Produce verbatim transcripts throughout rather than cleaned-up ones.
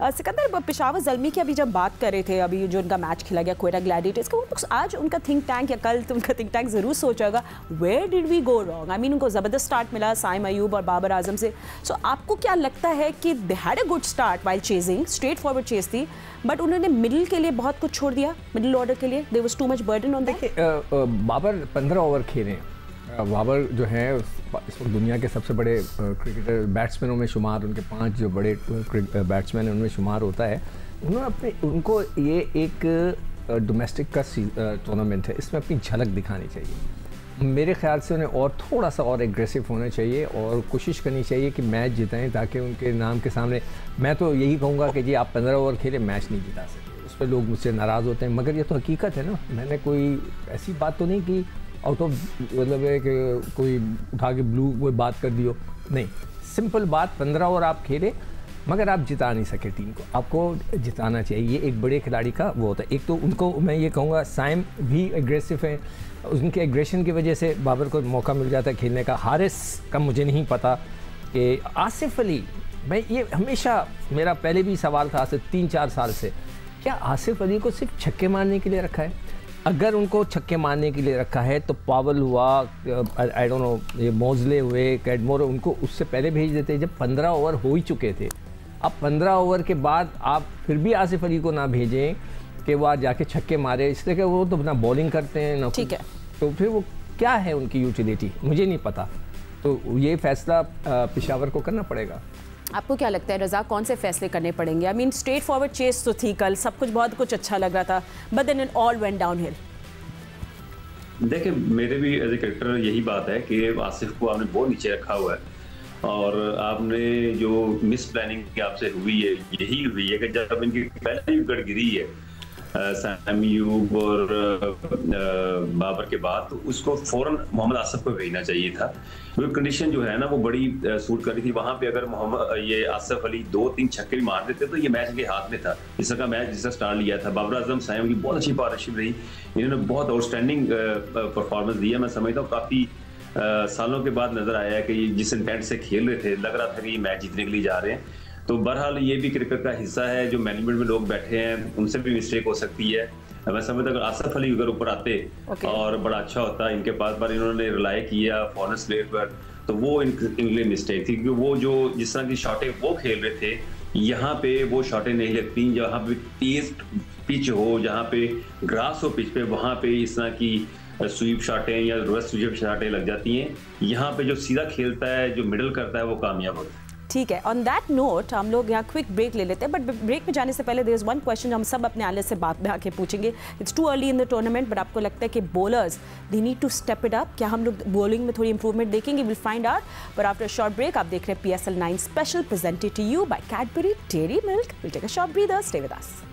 सिकंदर, पेशावर ज़ल्मी की अभी जब बात कर रहे थे, अभी जो उनका मैच खेला गया क्वेटा ग्लैडिएटर्स का, वो आज उनका थिंक टैंक या कल तो उनका थिंक टैंक ज़रूर सोचा होगा where did we go wrong. I mean उनको ज़बरदस्त स्टार्ट मिला साइम अयूब और बाबर आजम से। सो so, आपको क्या लगता है कि they had a good start while chasing, straightforward chase थी, बट उन्होंने मिडिल के लिए बहुत कुछ छोड़ दिया, मिडिल ऑर्डर के लिए there was too much burden on that. Babar पंद्रह ओवर खेले। बाबर जो है इस वक्त दुनिया के सबसे बड़े क्रिकेटर बैट्समैनों में शुमार, उनके पांच जो बड़े बैट्समैन हैं उनमें शुमार होता है। उन्होंने अपने उनको ये एक डोमेस्टिक का टूर्नामेंट है, इसमें अपनी झलक दिखानी चाहिए। मेरे ख्याल से उन्हें और थोड़ा सा और एग्रेसिव होना चाहिए और कोशिश करनी चाहिए कि मैच जिताएं, ताकि उनके नाम के सामने, मैं तो यही कहूँगा कि जी आप पंद्रह ओवर खेले मैच नहीं जिता सकते। उस पर लोग मुझसे नाराज़ होते हैं, मगर ये तो हकीकत है ना। मैंने कोई ऐसी बात तो नहीं की आउट ऑफ, मतलब है कि कोई उठा के ब्लू कोई बात कर दियो, नहीं। सिंपल बात, पंद्रह ओवर आप खेले मगर आप जिता नहीं सके टीम को, आपको जिताना चाहिए। ये एक बड़े खिलाड़ी का वो होता है। एक तो उनको मैं ये कहूँगा साइम भी एग्रेसिव है, उनके एग्रेशन की वजह से बाबर को मौका मिल जाता है खेलने का। हारिस का मुझे नहीं पता कि आसिफ अली, मैं ये हमेशा मेरा पहले भी सवाल था आज से तीन चार साल से, क्या आसिफ अली को सिर्फ छक्के मारने के लिए रखा है? अगर उनको छक्के मारने के लिए रखा है तो पावल हुआ, आई डोंट नो, ये मोजले हुए, कैडमोर, उनको उससे पहले भेज देते जब पंद्रह ओवर हो ही चुके थे। अब पंद्रह ओवर के बाद आप फिर भी आसिफ अली को ना भेजें कि वो आज जाके छक्के मारे, इसलिए कि वो तो ना बॉलिंग करते हैं ना, ठीक है, तो फिर वो क्या है उनकी यूटिलिटी मुझे नहीं पता। तो ये फैसला पेशावर को करना पड़ेगा। आपको क्या लगता है रज़ा, कौन से फैसले करने पड़ेंगे? I mean straightforward chase तो थी कल, सब कुछ बहुत कुछ अच्छा लग रहा था, but then it all went downhill. देखिए, मेरे भी एज ए क्रिकेटर यही बात है कि आसिफ को आपने बहुत नीचे रखा हुआ है और आपने जो मिस प्लानिंग आपसे हुई है यही हुई है कि जब इनकी पहली विकेट गिरी है साइम अयूब और बाबर के बाद, तो उसको फौरन मोहम्मद आसिफ को भेजना चाहिए था। क्योंकि कंडीशन जो है ना वो बड़ी सूट कर रही थी वहां पे। अगर मोहम्मद ये आसिफ अली दो तीन छक्के भी मार देते तो ये मैच इनके हाथ में था, जिस का मैच जिसका स्टार्ट लिया था। बाबर आजम साइम की बहुत अच्छी पार्टनरशिप रही, इन्होंने बहुत आउटस्टैंडिंग परफॉर्मेंस दिया। मैं समझता हूँ काफी सालों के बाद नजर आया है कि जिस इंटेंट से खेल रहे थे लग रहा था कि ये मैच जीतने के लिए जा रहे हैं। तो बहरहाल ये भी क्रिकेट का हिस्सा है, जो मैनेजमेंट में लोग बैठे हैं उनसे भी मिस्टेक हो सकती है। मैं समझता अगर आसिफ अली अगर ऊपर आते okay. और बड़ा अच्छा होता, इनके पास पर इन्होंने रिलाई किया फॉरन प्लेयर पर, तो वो इनके लिए मिस्टेक थी। क्योंकि वो जो जिस तरह की शॉटें वो खेल रहे थे यहाँ पे वो शॉटें नहीं लगती। जहाँ पे तेज पिच हो, जहाँ पे ग्रास हो पिच पे, वहाँ पे इस तरह की स्वीप शॉटें या रिवर्स स्वीप शॉटें लग जाती हैं। यहाँ पे जो सीधा खेलता है, जो मिडल करता है, वो कामयाब होता है। ठीक है, ऑन दैट नोट हम लोग यहाँ क्विक ब्रेक ले लेते हैं, बट ब्रेक में जाने से पहले देयर इज वन क्वेश्चन हम सब अपने एनालिस्ट से बात में आके पूछेंगे। It's too early in the tournament, but आपको लगता है कि bowlers they need to step it up? क्या हम लोग बॉलिंग में थोड़ी इंप्रूवमेंट देखेंगे? Will find out, but after a short break. आप देख रहे हैं P S L nine special presented to you by Cadbury Dairy Milk. Will take a short breather, stay with us.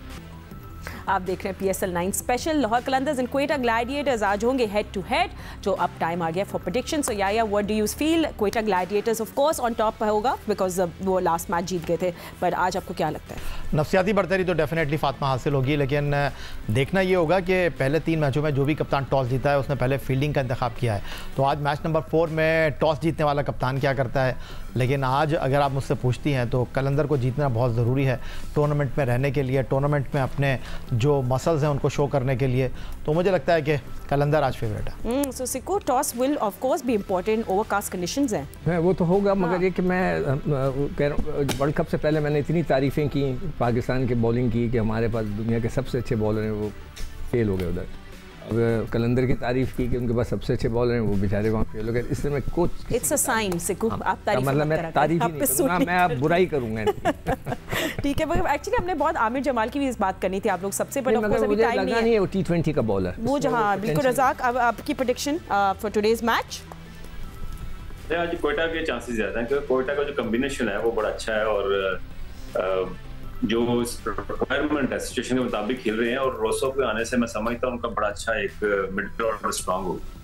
आप देख रहे हैं P S L nine special. Lahore Qalandars and Quetta Gladiators आज होंगे हेड टू हेड, जो अब टाइम आ गया for prediction. So yeah what do you feel? Quetta Gladiators of course on top होगा बिकॉज वो लास्ट मैच जीत गए थे, पर आज आपको क्या लगता है? नफसियाती बढ़तरी तो डेफिनेटली फातिमा हासिल होगी, लेकिन देखना ये होगा कि पहले तीन मैचों में जो भी कप्तान टॉस जीता है उसने पहले फील्डिंग का इंतखाब किया है। तो आज मैच नंबर फोर में टॉस जीतने वाला कप्तान क्या करता है। लेकिन आज अगर आप मुझसे पूछती हैं तो कलंदर को जीतना बहुत ज़रूरी है टूर्नामेंट में रहने के लिए, टूर्नामेंट में अपने जो मसल्स हैं उनको शो करने के लिए। तो मुझे लगता है कि कलंदर आज फेवरेट है। सो सिको, toss will of course be important, overcast conditions हैं। मैं वो तो होगा, मगर ये कि मैं कह रहा हूँ वर्ल्ड कप से पहले मैंने इतनी तारीफ़ें की पाकिस्तान के बॉलिंग की कि हमारे पास दुनिया के सबसे अच्छे बॉलर हैं, वो फेल हो गए उधर। अब कलंदर की तारीफ की कि उनके पास सबसे अच्छे बॉलर हैं, वो बेचारे वहाँ फेल हो गए। इसलिए मैं कोच, इट्स अ साइन सिको, आप तारीफ मतलब मैं तारीफ ही नहीं करूँगा, मैं आप बुराई करूँगा। ठीक है, मगर एक्चुअली हमने बहुत आमिर जमाल की भी इस बात करनी थी आप लोग सबसे, बट ऑफ कोर्स अभी टाइम नहीं है। वो टी ट्वेंटी का बॉलर वो जहाँ बिल्कुल। रज़ाक, अब आपकी प्रेडिक्शन फॉर टुडेज मैच? आज क्वेटा के चांसेस ज्यादा हैं क्योंकि क्वेटा का जो कॉम्बिनेशन है वो बड़ा अच्छा है और जो रिक्वायरमेंट है सिचुएशन के मुताबिक खेल रहे हैं। और रोसो के आने से मैं समझता हूँ उनका बड़ा अच्छा एक मिडल ऑर्डर स्ट्रांग होगा।